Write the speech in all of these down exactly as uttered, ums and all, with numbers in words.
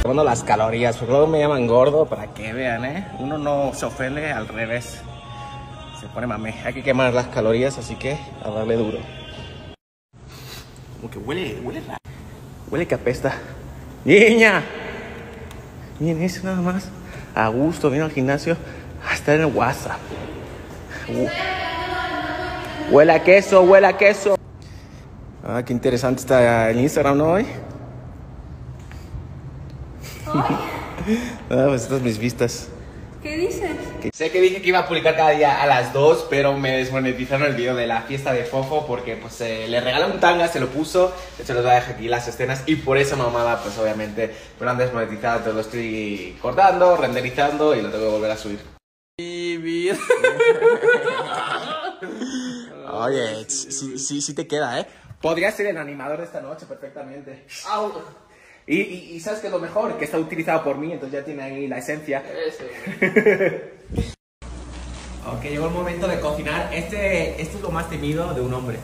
Tomando las calorías, porque luego me llaman gordo, para que vean, ¿eh? Uno no se ofende, al revés. Se pone mame. Hay que quemar las calorías, así que a darle duro. Como que huele, huele raro. Huele que apesta. ¡Niña! Miren eso nada más. A gusto, viene al gimnasio a estar en el WhatsApp. Huele a queso, huele a queso. Ah, qué interesante está el Instagram, ¿no? Hoy. Ah, pues estas mis vistas. ¿Qué dices? Sé que dije que iba a publicar cada día a las dos, pero me desmonetizaron el video de la fiesta de Fofo porque pues eh, le regalé un tanga, se lo puso, de hecho les voy a dejar aquí las escenas y por esa mamada pues obviamente me lo han desmonetizado, entonces lo estoy cortando, renderizando y lo tengo que volver a subir. Oye, sí, sí, sí te queda, ¿eh? Podría ser el animador de esta noche perfectamente. ¡Au! Y, y, y ¿sabes qué es lo mejor? Que está utilizado por mí, entonces ya tiene ahí la esencia. Ok, llegó el momento de cocinar. Este, este es lo más temido de un hombre.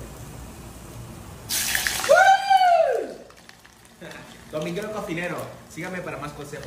Don Miguel Cocinero, síganme para más consejos.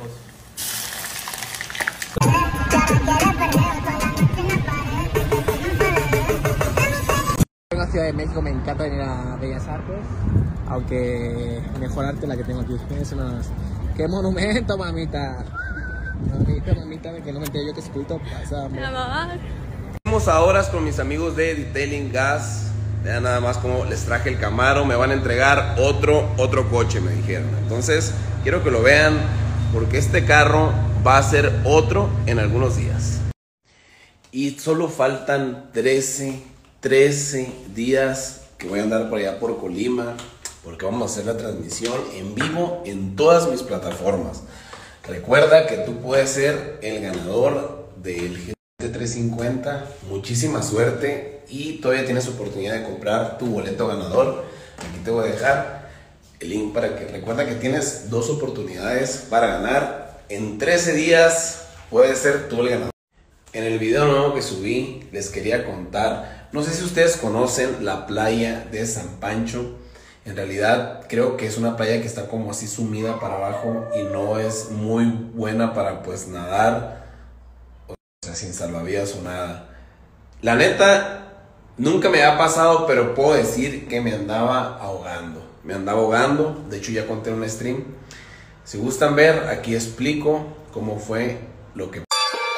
En la Ciudad de México me encanta venir a Bellas Artes. Aunque mejor arte la que tengo aquí. Fíjense nada más. ¡Qué monumento, mamita! Mamita, mamita, que no me enteré yo que es culto. Pásame. Estamos ahora con mis amigos de Detailing Gas. Vean nada más cómo les traje el Camaro. Me van a entregar otro, otro coche, me dijeron. Entonces, quiero que lo vean porque este carro va a ser otro en algunos días. Y solo faltan trece, trece días que voy a andar por allá por Colima, porque vamos a hacer la transmisión en vivo en todas mis plataformas. Recuerda que tú puedes ser el ganador del G T trescientos cincuenta. Muchísima suerte y todavía tienes oportunidad de comprar tu boleto ganador. Aquí te voy a dejar el link para que recuerda que tienes dos oportunidades para ganar. En trece días puedes ser tú el ganador. En el video nuevo que subí les quería contar, no sé si ustedes conocen la playa de San Pancho. En realidad creo que es una playa que está como así sumida para abajo y no es muy buena para pues nadar, o sea, sin salvavidas o nada. La neta, nunca me ha pasado, pero puedo decir que me andaba ahogando. Me andaba ahogando, de hecho ya conté en un stream. Si gustan ver, aquí explico cómo fue lo que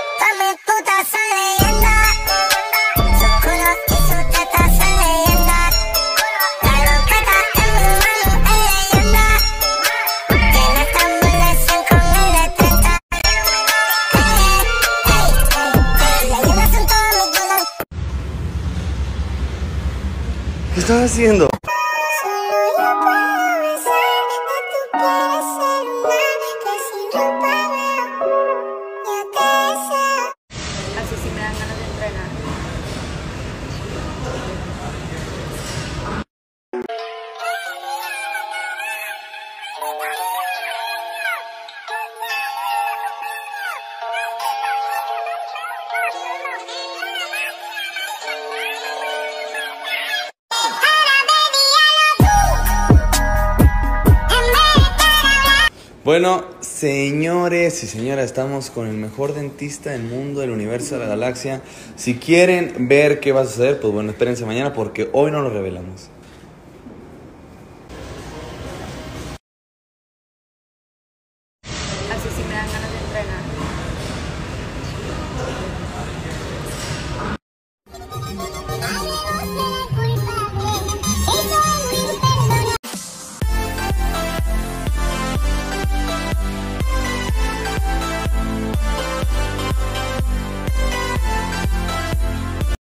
¿Qué estás haciendo? Así sí me dan ganas de entrenar. Bueno, señores y señoras, estamos con el mejor dentista del mundo, del universo, de la galaxia. Si quieren ver qué va a suceder, pues bueno, espérense mañana porque hoy no lo revelamos. Así sí me dan ganas de entrenar.